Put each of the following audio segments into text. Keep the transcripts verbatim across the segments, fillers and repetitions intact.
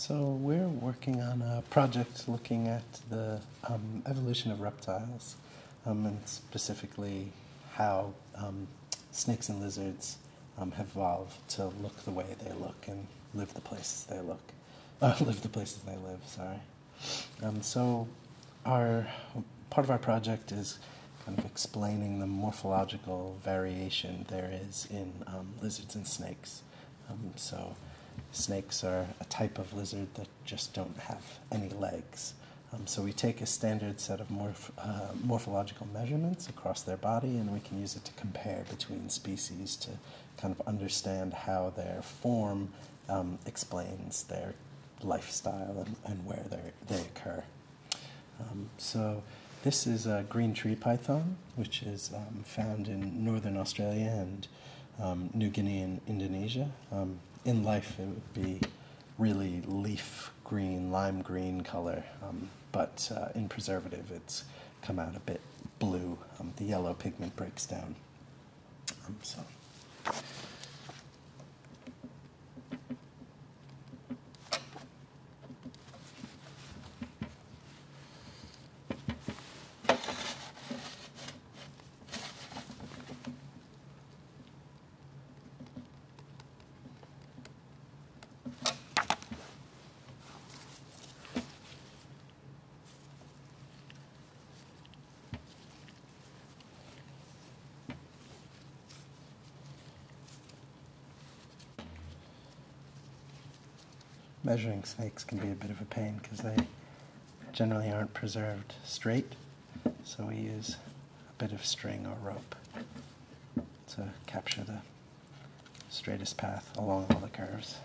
So we're working on a project looking at the um, evolution of reptiles, um, and specifically how um, snakes and lizards um, have evolved to look the way they look and live the places they look, uh, live the places they live. Sorry. Um, so our part of our project is kind of explaining the morphological variation there is in um, lizards and snakes. Um, so snakes are a type of lizard that just don't have any legs. Um, so we take a standard set of morph uh, morphological measurements across their body, and we can use it to compare between species to kind of understand how their form um, explains their lifestyle and, and where they occur. Um, so this is a green tree python, which is um, found in northern Australia and um, New Guinea and Indonesia. Um, in life, it would be really leaf green, lime green color, um, but uh, in preservative, it's come out a bit blue. Um, the yellow pigment breaks down. Um, so. Measuring snakes can be a bit of a pain because they generally aren't preserved straight, so we use a bit of string or rope to capture the straightest path along all the curves.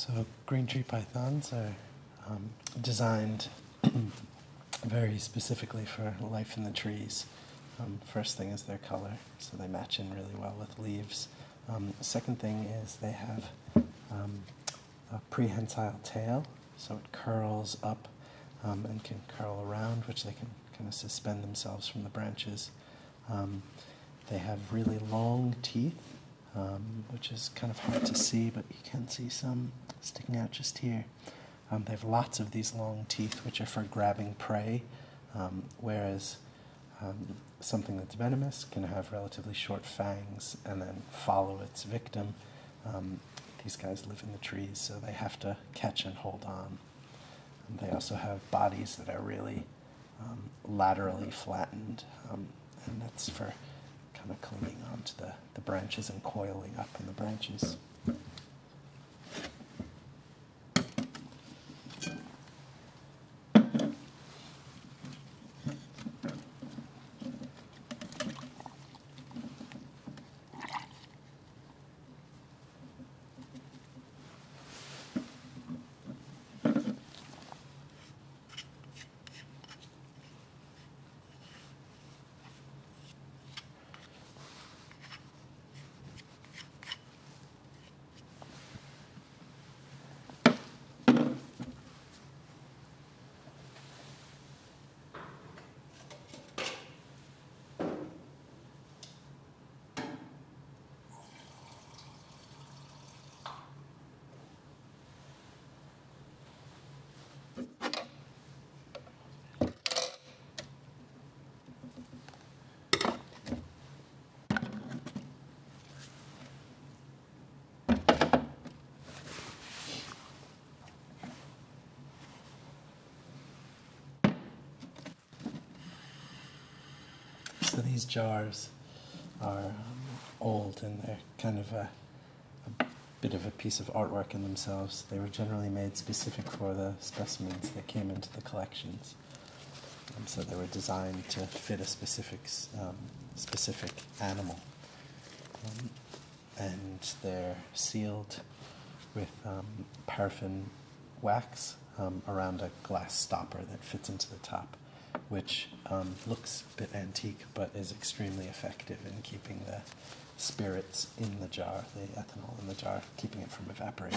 So green tree pythons are um, designed very specifically for life in the trees. Um, first thing is their color, so they match in really well with leaves. Um, second thing is they have um, a prehensile tail, so it curls up um, and can curl around, which they can kind of suspend themselves from the branches. Um, they have really long teeth, um, which is kind of hard to see, but you can see some sticking out just here. Um, they have lots of these long teeth, which are for grabbing prey, um, whereas um, something that's venomous can have relatively short fangs and then follow its victim. Um, these guys live in the trees, so they have to catch and hold on. And they also have bodies that are really um, laterally flattened, um, and that's for kind of clinging onto the, the branches and coiling up in the branches. So these jars are um, old, and they're kind of a, a bit of a piece of artwork in themselves. They were generally made specific for the specimens that came into the collections. And so they were designed to fit a specific, um, specific animal. Um, and they're sealed with um, paraffin wax um, around a glass stopper that fits into the top, which um, looks a bit antique but is extremely effective in keeping the spirits in the jar, the ethanol in the jar, keeping it from evaporating.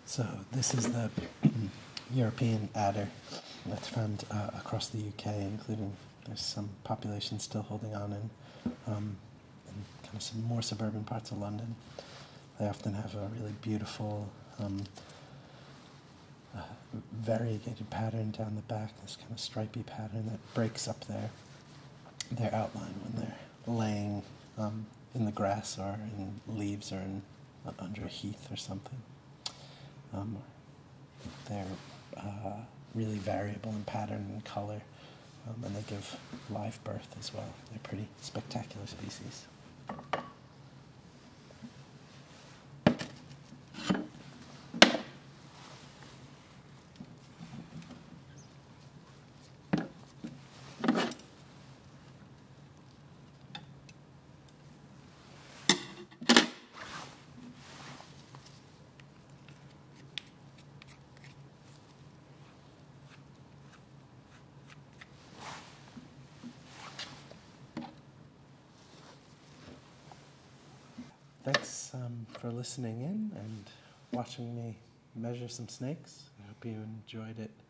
So this is the European adder that's found uh, across the U K, including there's some population still holding on in, um, in kind of some more suburban parts of London. They often have a really beautiful um, uh, variegated pattern down the back, this kind of stripy pattern that breaks up their, their outline when they're laying um, in the grass or in leaves or in, uh, under a heath or something. Um, they're uh, really variable in pattern and color, um, and they give live birth as well. They're pretty spectacular species. Thanks um, for listening in and watching me measure some snakes. I hope you enjoyed it.